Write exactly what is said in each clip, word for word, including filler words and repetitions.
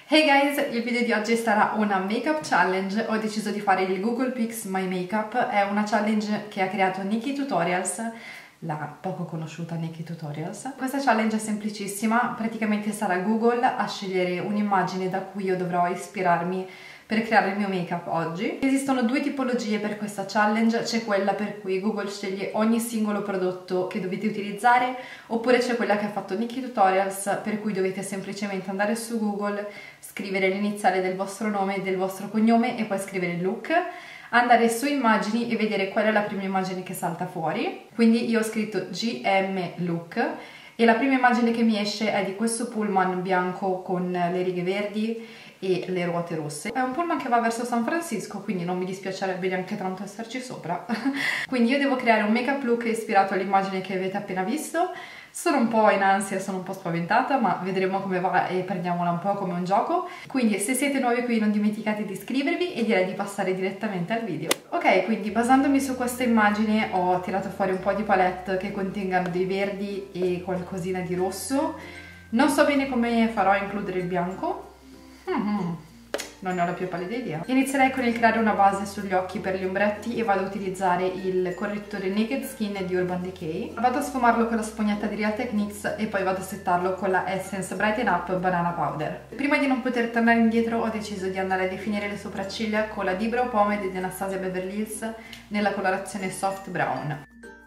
Hey guys, il video di oggi sarà una makeup challenge. Ho deciso di fare il Google Pix My Makeup. È una challenge che ha creato NikkieTutorials, la poco conosciuta NikkieTutorials. Questa challenge è semplicissima, praticamente sarà Google a scegliere un'immagine da cui io dovrò ispirarmi per creare il mio make-up oggi. Esistono due tipologie per questa challenge, c'è quella per cui Google sceglie ogni singolo prodotto che dovete utilizzare, oppure c'è quella che ha fatto NikkieTutorials, per cui dovete semplicemente andare su Google, scrivere l'iniziale del vostro nome e del vostro cognome e poi scrivere il look, andare su immagini e vedere qual è la prima immagine che salta fuori. Quindi io ho scritto G M look e la prima immagine che mi esce è di questo pullman bianco con le righe verdi e le ruote rosse. È un pullman che va verso San Francisco, quindi non mi dispiacerebbe neanche tanto esserci sopra. Quindi io devo creare un make up look ispirato all'immagine che avete appena visto. Sono un po' in ansia, sono un po' spaventata, ma vedremo come va e prendiamola un po' come un gioco. Quindi se siete nuovi qui non dimenticate di iscrivervi e direi di passare direttamente al video. Ok, quindi basandomi su questa immagine ho tirato fuori un po' di palette che contengano dei verdi e qualcosina di rosso. Non so bene come farò a includere il bianco. Mm-hmm. Non ne ho la più pallida idea. Inizierei con il creare una base sugli occhi per gli ombretti e vado a utilizzare il correttore Naked Skin di Urban Decay. Vado a sfumarlo con la spugnetta di Real Techniques e poi vado a settarlo con la Essence Brighten Up Banana Powder. Prima di non poter tornare indietro ho deciso di andare a definire le sopracciglia con la D-Brow Pomade di Anastasia Beverly Hills nella colorazione Soft Brown.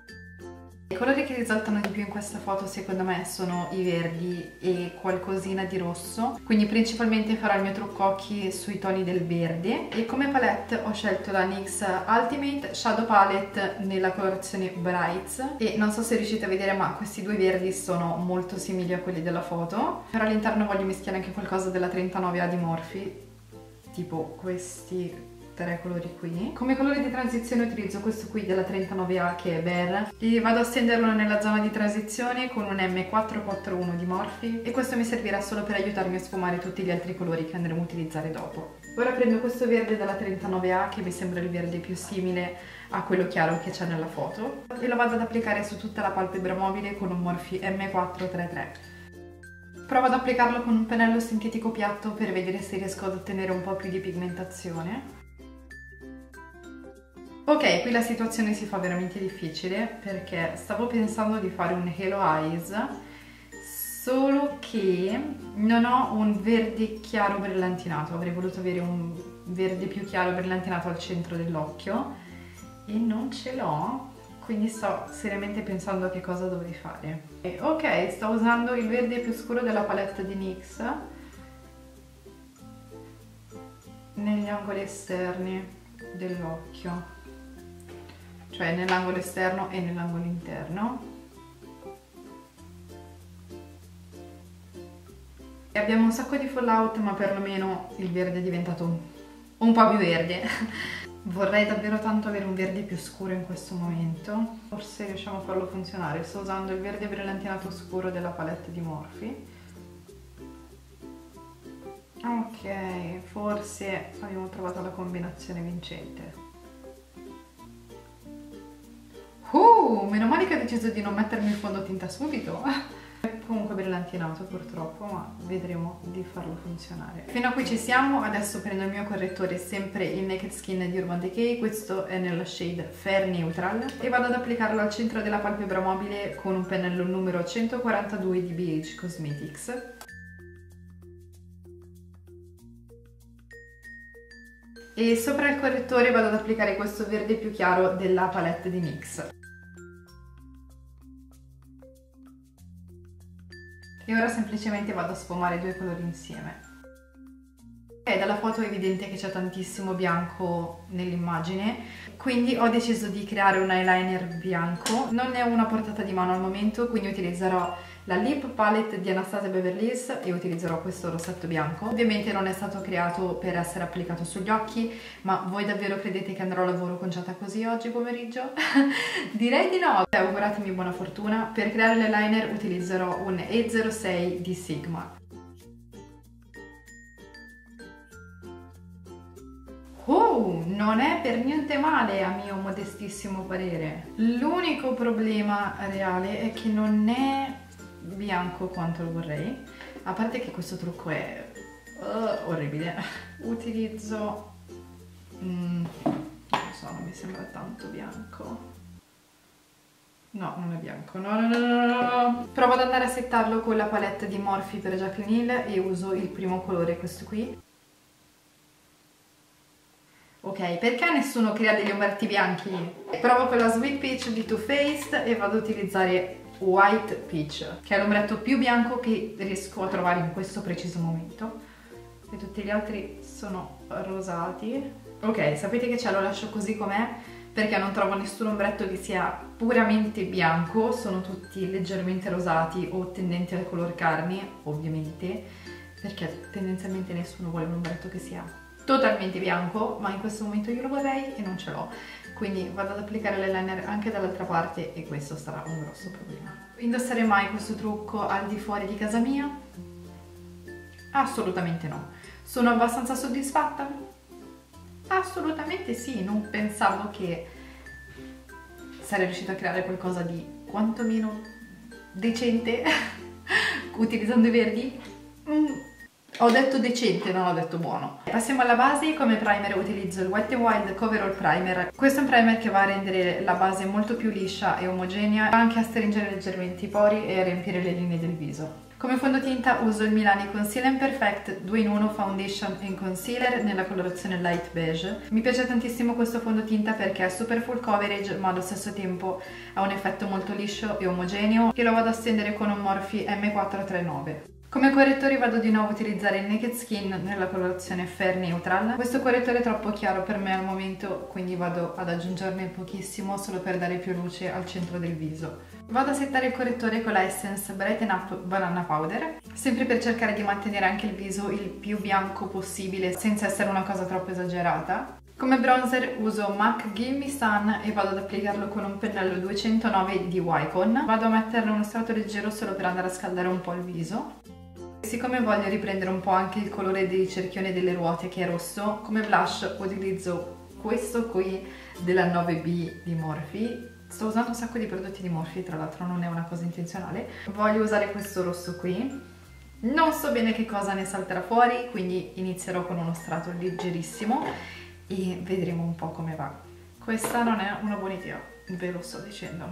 I colori che risaltano di più in questa foto secondo me sono i verdi e qualcosina di rosso, quindi principalmente farò il mio trucco occhi sui toni del verde. E come palette ho scelto la N Y X Ultimate Shadow Palette nella colorazione Brights e non so se riuscite a vedere ma questi due verdi sono molto simili a quelli della foto, però all'interno voglio mischiare anche qualcosa della trentanove A di Morphe, tipo questi tre colori qui. Come colore di transizione utilizzo questo qui della trentanove A che è Bare e vado a stenderlo nella zona di transizione con un M quattrocentoquarantuno di Morphe e questo mi servirà solo per aiutarmi a sfumare tutti gli altri colori che andremo a utilizzare dopo. Ora prendo questo verde della trentanove A che mi sembra il verde più simile a quello chiaro che c'è nella foto e lo vado ad applicare su tutta la palpebra mobile con un Morphe M quattrocentotrentatré. Provo ad applicarlo con un pennello sintetico piatto per vedere se riesco ad ottenere un po' più di pigmentazione. Ok, qui la situazione si fa veramente difficile perché stavo pensando di fare un Halo Eyes, solo che non ho un verde chiaro brillantinato, avrei voluto avere un verde più chiaro brillantinato al centro dell'occhio e non ce l'ho, quindi sto seriamente pensando a che cosa dovrei fare. E ok, sto usando il verde più scuro della palette di N Y X negli angoli esterni dell'occhio, cioè nell'angolo esterno e nell'angolo interno. E abbiamo un sacco di fallout, ma perlomeno il verde è diventato un po' più verde. Vorrei davvero tanto avere un verde più scuro in questo momento. Forse riusciamo a farlo funzionare. Sto usando il verde brillantinato scuro della palette di Morphe. Ok, forse abbiamo trovato la combinazione vincente. Uh, meno male che ho deciso di non mettermi il fondotinta subito. È comunque brillantinato purtroppo, ma vedremo di farlo funzionare. Fino a qui ci siamo. Adesso prendo il mio correttore, sempre il Naked Skin di Urban Decay, questo è nella shade Fair Neutral, e vado ad applicarlo al centro della palpebra mobile con un pennello numero centoquarantadue di B H Cosmetics. E sopra il correttore vado ad applicare questo verde più chiaro della palette di N Y X. E ora semplicemente vado a sfumare i due colori insieme. Ok, dalla foto è evidente che c'è tantissimo bianco nell'immagine, quindi ho deciso di creare un eyeliner bianco. Non ne ho una portata di mano al momento, quindi utilizzerò la Lip Palette di Anastasia Beverly Hills e utilizzerò questo rossetto bianco. Ovviamente non è stato creato per essere applicato sugli occhi, ma voi davvero credete che andrò a lavoro conciata così oggi pomeriggio? Direi di no! Beh, auguratemi buona fortuna. Per creare l'eyeliner utilizzerò un E zero sei di Sigma. Oh, non è per niente male a mio modestissimo parere. L'unico problema reale è che non è bianco quanto lo vorrei, a parte che questo trucco è uh, orribile. Utilizzo... Mm, non so, non mi sembra tanto bianco. No, non è bianco, no, no, no, no, no. Provo ad andare a settarlo con la palette di Morphe per Jaclyn Hill e uso il primo colore, questo qui. Ok, perché nessuno crea degli ombretti bianchi? Provo con la Sweet Peach di Too Faced e vado ad utilizzare White Peach, che è l'ombretto più bianco che riesco a trovare in questo preciso momento. E tutti gli altri sono rosati. Ok, sapete che ce lo lascio così com'è, perché non trovo nessun ombretto che sia puramente bianco, sono tutti leggermente rosati o tendenti al color carne, ovviamente, perché tendenzialmente nessuno vuole un ombretto che sia totalmente bianco, ma in questo momento io lo vorrei e non ce l'ho, quindi vado ad applicare l'eyeliner anche dall'altra parte e questo sarà un grosso problema. Indosserei mai questo trucco al di fuori di casa mia? Assolutamente no. Sono abbastanza soddisfatta? Assolutamente sì, non pensavo che sarei riuscita a creare qualcosa di quantomeno decente utilizzando i verdi. Mm. Ho detto decente, non ho detto buono. Passiamo alla base. Come primer utilizzo il Wet n Wild Coverall Primer. Questo è un primer che va a rendere la base molto più liscia e omogenea, anche a stringere leggermente i pori e a riempire le linee del viso. Come fondotinta uso il Milani Conceal and Perfect due in uno Foundation and Concealer nella colorazione Light Beige. Mi piace tantissimo questo fondotinta perché è super full coverage ma allo stesso tempo ha un effetto molto liscio e omogeneo e lo vado a stendere con un Morphe M quattrocentotrentanove. Come correttori vado di nuovo a utilizzare il Naked Skin nella colorazione Fair Neutral. Questo correttore è troppo chiaro per me al momento, quindi vado ad aggiungerne pochissimo solo per dare più luce al centro del viso. Vado a settare il correttore con la Essence Brighten Up Banana Powder, sempre per cercare di mantenere anche il viso il più bianco possibile senza essere una cosa troppo esagerata. Come bronzer uso M A C Give Me Sun e vado ad applicarlo con un pennello duecentonove di Wycon. Vado a metterne uno strato leggero solo per andare a scaldare un po' il viso. Siccome voglio riprendere un po' anche il colore del cerchione delle ruote che è rosso, come blush utilizzo questo qui della nove B di Morphe. Sto usando un sacco di prodotti di Morphe, tra l'altro non è una cosa intenzionale. Voglio usare questo rosso qui. Non so bene che cosa ne salterà fuori, quindi inizierò con uno strato leggerissimo e vedremo un po' come va. Questa non è una buona idea, ve lo sto dicendo.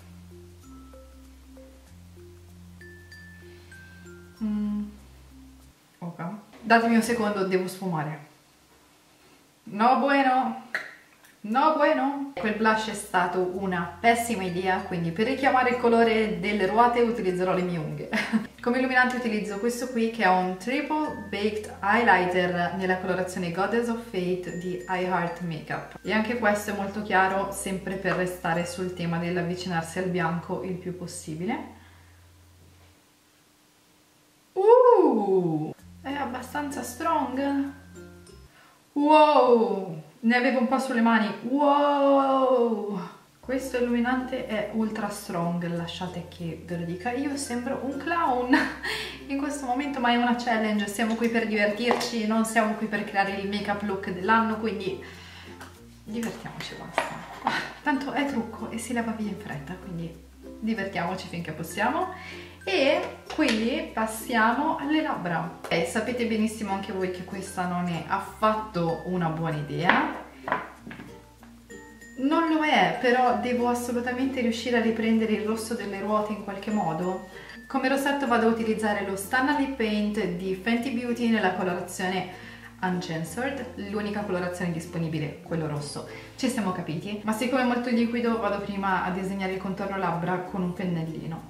Mm. Ok. Datemi un secondo, devo sfumare. No bueno! No bueno! Quel blush è stato una pessima idea, quindi per richiamare il colore delle ruote utilizzerò le mie unghie. Come illuminante utilizzo questo qui che è un Triple Baked Highlighter nella colorazione Goddess of Fate di I Heart Makeup. E anche questo è molto chiaro, sempre per restare sul tema dell'avvicinarsi al bianco il più possibile. Uh! È abbastanza strong. Wow! Ne avevo un po' sulle mani. Wow! Questo illuminante è ultra strong, lasciate che ve lo dica. Io sembro un clown in questo momento, ma è una challenge. Siamo qui per divertirci, non siamo qui per creare il make up look dell'anno, quindi divertiamoci, basta. Tanto è trucco e si leva via in fretta, quindi divertiamoci finché possiamo. E quindi passiamo alle labbra. Okay, sapete benissimo anche voi che questa non è affatto una buona idea. Non lo è, però devo assolutamente riuscire a riprendere il rosso delle ruote in qualche modo. Come rossetto vado a utilizzare lo Stunna Lip Paint di Fenty Beauty nella colorazione Uncensored, l'unica colorazione disponibile, quello rosso. Ci siamo capiti? Ma siccome è molto liquido vado prima a disegnare il contorno labbra con un pennellino.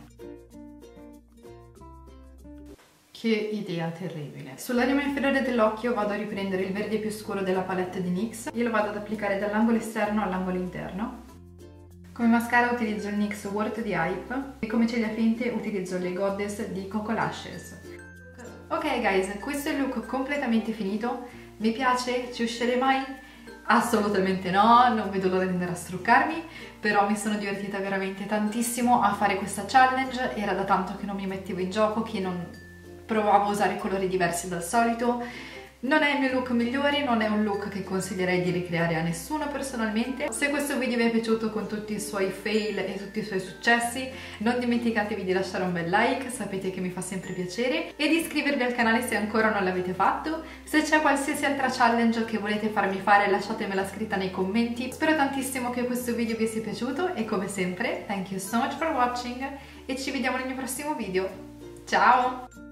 Che idea terribile. Sulla rima inferiore dell'occhio vado a riprendere il verde più scuro della palette di N Y X. Io lo vado ad applicare dall'angolo esterno all'angolo interno. Come mascara utilizzo il N Y X Word di Hype e come ciglia finte utilizzo le Goddess di Coco Lashes. Ok guys, questo è il look completamente finito. Mi piace? Ci uscirei mai? Assolutamente no, non vedo l'ora di andare a struccarmi, però mi sono divertita veramente tantissimo a fare questa challenge. Era da tanto che non mi mettevo in gioco, che non provavo a usare colori diversi dal solito, Non è il mio look migliore, non è un look che consiglierei di ricreare a nessuno personalmente. Se questo video vi è piaciuto con tutti i suoi fail e tutti i suoi successi, non dimenticatevi di lasciare un bel like, sapete che mi fa sempre piacere, e di iscrivervi al canale se ancora non l'avete fatto. Se c'è qualsiasi altra challenge che volete farmi fare, lasciatemela scritta nei commenti. Spero tantissimo che questo video vi sia piaciuto e come sempre, thank you so much for watching e ci vediamo nel mio prossimo video. Ciao!